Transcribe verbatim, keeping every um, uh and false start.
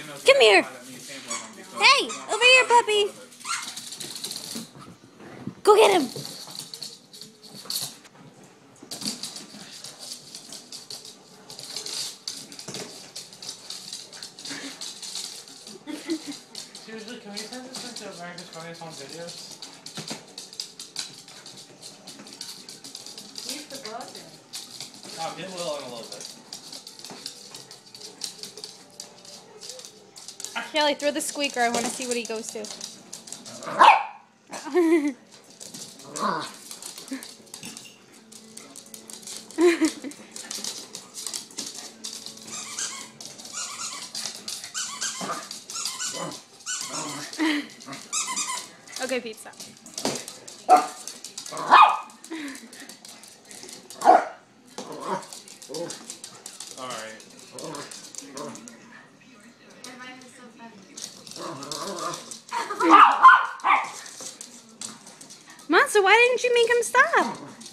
Come here. Hey, over here, puppy. Go get him. Seriously, can we send this into America's Funniest Home Videos? Use the button. Oh, it will in a little bit. Shelly, throw the squeaker. I want to see what he goes to. Okay, Pete, stop. Alright. Monster, why didn't you make him stop?